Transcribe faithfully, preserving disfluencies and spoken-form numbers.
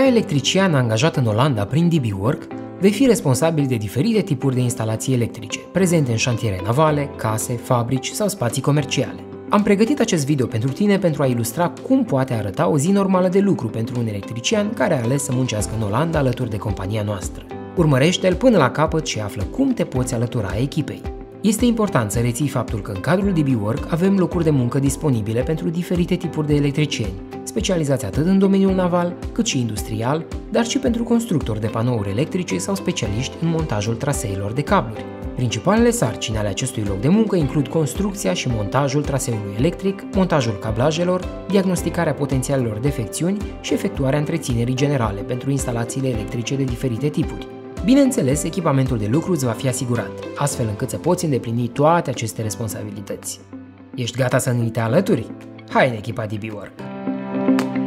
Ca electrician angajat în Olanda prin D B Work, vei fi responsabil de diferite tipuri de instalații electrice, prezente în șantiere navale, case, fabrici sau spații comerciale. Am pregătit acest video pentru tine pentru a ilustra cum poate arăta o zi normală de lucru pentru un electrician care a ales să muncească în Olanda alături de compania noastră. Urmărește-l până la capăt și află cum te poți alătura echipei. Este important să reții faptul că în cadrul D B Work avem locuri de muncă disponibile pentru diferite tipuri de electricieni, specializați atât în domeniul naval, cât și industrial, dar și pentru constructori de panouri electrice sau specialiști în montajul traseilor de cabluri. Principalele sarcini ale acestui loc de muncă includ construcția și montajul traseului electric, montajul cablajelor, diagnosticarea potențialelor defecțiuni și efectuarea întreținerii generale pentru instalațiile electrice de diferite tipuri. Bineînțeles, echipamentul de lucru îți va fi asigurat, astfel încât să poți îndeplini toate aceste responsabilități. Ești gata să ne te alături? Hai în echipa D B Work!